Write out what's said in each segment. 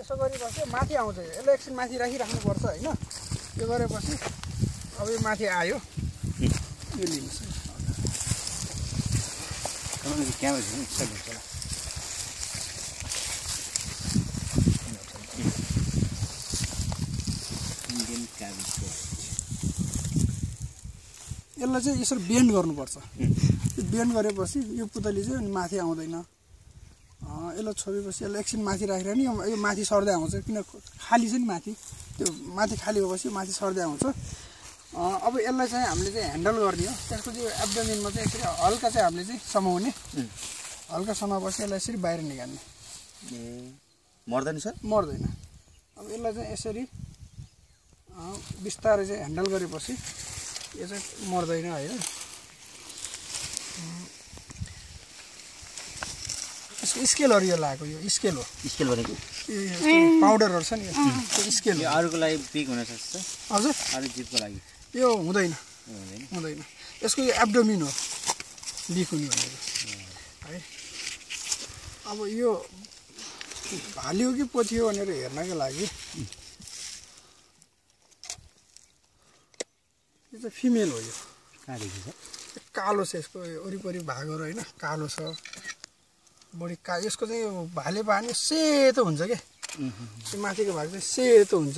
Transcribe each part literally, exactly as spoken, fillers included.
यसो गरेपछि माथि आउँछ यसले एकछिन माथि राखिराख्नुपर्छ होइन यो गरेपछि अब यो माथि आयो यो लिनुहोस् क्याबेज यसलाई चाहिँ यसरी बेन्ड गर्नुपर्छ यो बेन्ड गरेपछि यो पुतली चाहिँ अनि माथि आउँदैन यसलाई छोपेपछि यसलाई एकछिन माथि राखेर नि यो माथि सर्दै आउँछ किन खाली छ नि माथि त्यो माथि खाली भएपछि माथि सर्दै आउँछ अब यसलाई चाहिँ हामीले चाहिँ ह्यान्डल गर्ने हो त्यसको चाहिँ एब्डोमिनमा चाहिँ यसरी हल्का चाहिँ हामीले चाहिँ समाउने हल्का समाएपछि यसलाई यसरी बाहिर निकाल्ने मर्दैन सर मर्दैन अब यसलाई चाहिँ यसरी बिस्तारै चाहिँ ह्यान्डल गरेपछि यो चाहिँ मर्दैन होइन यसको स्केलहरू यो लगाएको यो स्केल हो स्केल भनेको पाउडरहरू छ नि त्यो स्केल यो अरूको लागि पिक हुन सक्छ हजुर अरू जीवको लागि यो हुँदैन हुँदैन यसको यो एब्डोमिन हो लिक हुने भनेको है अब यो भाल्यो कि पोथ्यो भनेर हेर्नको लागि यो चाहिँ फिमेल हो यो कहाँदेखि छ कालो छ यसको वरिपरि भागहरू होइन कालो छ बढी का यसको चाहिँ भाले पानी सेतो हुन्छ क्या त्यो माथिको भाग चाहिँ सेतो हुन्छ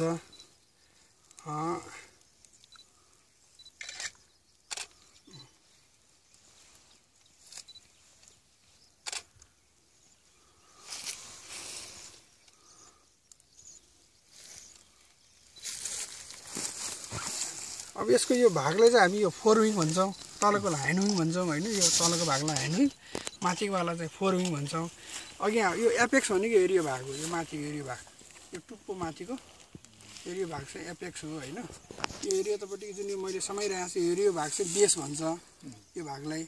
अब यसको यो भागलाई चाहिँ हामी यो फोर विङ भन्छौँ तलको ह्यान्ड विङ भन्छौँ होइन यो तलको भागलाई ह्यान्ड विङ माथिकोवाला चाहिँ फोर विङ भन्छौँ अघि यो एपेक्स भनेको एरियो भाग हो यो माथिको एरियो भाग यो टुप्पो माथिको एरियो भाग चाहिँ एपेक्स हो होइन यो एरियो तपाईँको जुन यो मैले समाइरहेको छु एरियो भाग चाहिँ बेस भन्छ यो भागलाई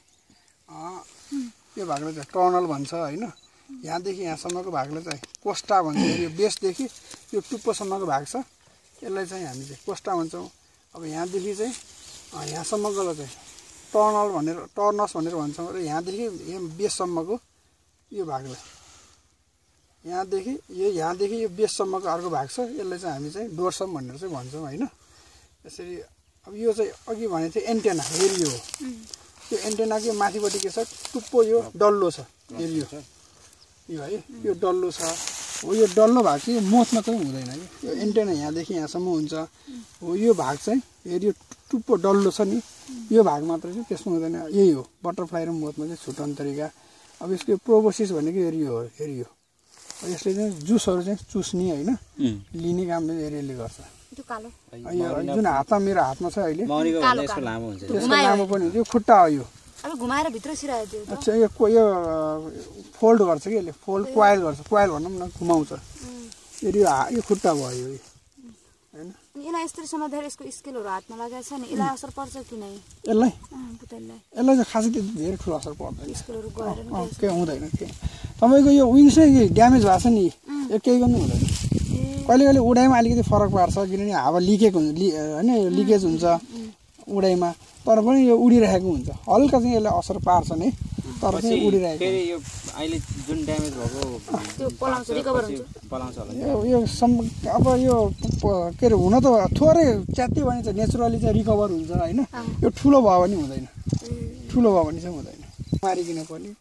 यो भागलाई चाहिँ टर्नल भन्छ होइन यहाँदेखि यहाँसम्मको भागलाई चाहिँ कोस्टा भन्छ यो बेसदेखि यो टुप्पोसम्मको भाग छ यसलाई चाहिँ हामी चाहिँ कोस्टा भन्छौँ अब यहाँदेखि चाहिँ यहाँसम्मकोलाई चाहिँ टर्नल भनेर टर्नस भनेर भन्छौँ र यहाँदेखि यहाँ बेससम्मको यो भागलाई यहाँदेखि यो यहाँदेखि यो बेससम्मको अर्को भाग छ यसलाई चाहिँ हामी चाहिँ डोर्सम भनेर चाहिँ भन्छौँ होइन यसरी अब यो चाहिँ अघि भनेको थियो एन्टेना एरियो हो यो एन्टेनाको माथिपट्टि के छ टुप्पो यो डल्लो छ एरियो यो है यो डल्लो छ हो यो डल्लो भाग चाहिँ मोथमा चाहिँ हुँदैन कि यो एन्टेना यहाँदेखि यहाँसम्म हुन्छ हो यो भाग चाहिँ एरियो टुप्पो डल्लो छ नि यो भाग मात्र चाहिँ त्यसमा हुँदैन यही हो बटरफ्लाई र मोथमा चाहिँ छुट्याउने तरिका अब यसको प्रोबोसिस भनेको एरियो हो एरियो यसले चाहिँ जुसहरू चाहिँ चुस्ने होइन लिने काम चाहिँ एरियोले गर्छ यो जुन हातमा मेरो हातमा छ अहिले यसको लामो हुन्छ त्यसको लामो पनि हुन्छ यो खुट्टा हो यो अब घुमाएर भित्र सिरायो अच्छा यो यो फोल्ड गर्छ कि यसले फोल्ड क्वाइल गर्छ क्वाइल भनौँ न घुमाउँछ एरियो यो खुट्टा भयो यो हैन यसलाई यसरी समातेर यसको स्केलहरु हातमा लागेको छ नि यसलाई असर पर्छ कि नै यसलाई पुतललाई यसलाई चाहिँ खासै त्यति धेरै ठुलो असर पर्दैन स्केलहरु गएर नि के हुँदैन के तपाईको यो विङ्स नै ड्यामेज भएको छ नि यो केही गर्नु हुँदैन कहिले कहिले उडाइमा अलिकति फरक पार्छ किनभने हावा लिकेको हुन्छ हैन लिकेज हुन्छ उडाइमा तर पनि यो उडिरहेको हुन्छ हल्का चाहिँ यसले असर पार्छ नि तर चाहिँ उडिरहेको फेरि यो अहिले जुन ड्यामेज भएको त्यो पलाउँछ रिकभर हुन्छ पलाउँछ होला यो यो अब यो के रे हुन त थोरै च्यात्ती भने चाहिँ नेचुरली चाहिँ रिकभर हुन्छ हैन यो ठुलो भयो भने हुँदैन ठुलो भयो भने चाहिँ हुँदैन मारिकिन पनि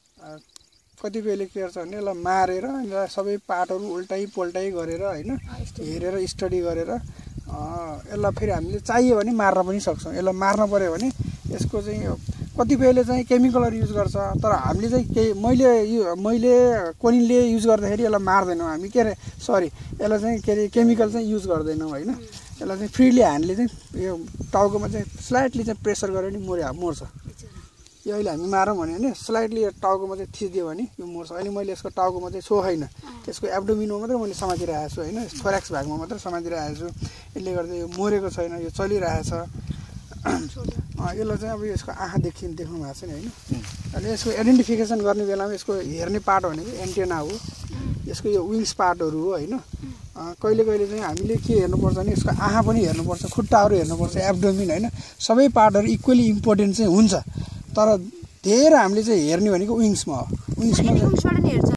कतिपयले के गर्छ भने यसलाई मारेर सबै पार्टहरू उल्टाइ पोल्टाइ गरेर हैन हेरेर स्टडी गरेर यसलाई फेरि हामीले चाहियो भने मार्न पनि सक्छौँ यसलाई मार्न पर्यो भने यसको चाहिँ कतिपयले चाहिँ केमिकलहरू युज गर्छ तर हामीले चाहिँ केही मैले यो मैले कोनिनले युज गर्दाखेरि यसलाई मार्दैनौँ हामी के अरे सरी यसलाई चाहिँ के अरे केमिकल चाहिँ युज गर्दैनौँ होइन यसलाई चाहिँ फ्रीली हामीले चाहिँ यो टाउकोमा चाहिँ स्लाइटली चाहिँ प्रेसर गरेर नि मर्या मर्छ यो अहिले हामी मारौँ भने होइन स्लाइटली टाउकोमा चाहिँ थिचिदियो भने यो मर्छ अहिले मैले यसको टाउकोमा चाहिँ छोएन यसको एब्डोमिनमा मात्रै मैले समातिरहेको छु होइन थोरेक्स भागमा मात्रै समातिरहेको छु यसले गर्दा यो मरेको छैन यो चलिरहेछ यसलाई चाहिँ अब यसको आँखा देखि देख्नु भएको छ नि होइन अनि यसको आइडेन्टिफिकेसन गर्ने बेलामा यसको हेर्ने पार्ट भनेको एन्टेना हो यसको यो विङ्स पार्टहरू हो होइन कहिले कहिले चाहिँ हामीले के हेर्नुपर्छ भने यसको आँखा पनि हेर्नुपर्छ खुट्टाहरू हेर्नुपर्छ एब्डोमिन होइन सबै पार्टहरू इक्वली इम्पोर्टेन्ट चाहिँ हुन्छ तर धेरै हामीले चाहिँ हेर्ने भनेको विङ्समा हो विङ्समा